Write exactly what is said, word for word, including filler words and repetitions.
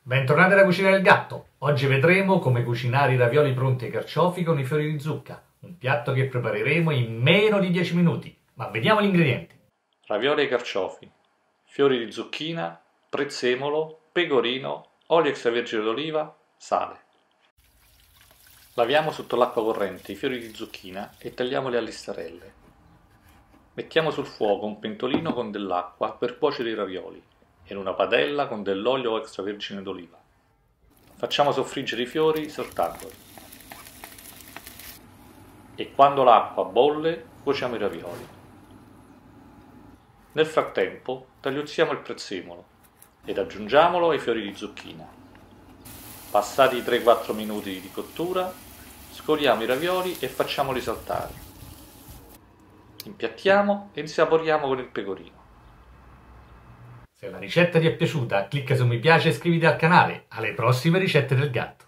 Bentornati alla cucina del gatto. Oggi vedremo come cucinare i ravioli pronti ai carciofi con i fiori di zucca, un piatto che prepareremo in meno di dieci minuti. Ma vediamo gli ingredienti. Ravioli ai carciofi, fiori di zucchina, prezzemolo, pecorino, olio extravergine d'oliva, sale. Laviamo sotto l'acqua corrente i fiori di zucchina e tagliamoli a listarelle. Mettiamo sul fuoco un pentolino con dell'acqua per cuocere i ravioli e in una padella con dell'olio extravergine d'oliva. Facciamo soffriggere i fiori saltandoli. E quando l'acqua bolle, cuociamo i ravioli. Nel frattempo tagliuzziamo il prezzemolo ed aggiungiamolo ai fiori di zucchina. Passati i tre quattro minuti di cottura, scoliamo i ravioli e facciamoli saltare. Impiattiamo e insaporiamo con il pecorino. Se la ricetta ti è piaciuta, clicca su mi piace e iscriviti al canale. Alle prossime ricette del gatto.